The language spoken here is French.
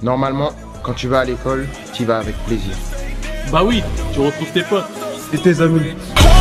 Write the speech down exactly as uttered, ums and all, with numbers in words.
Normalement, quand tu vas à l'école, tu y vas avec plaisir. Bah oui, tu retrouves tes potes. Et tes amis.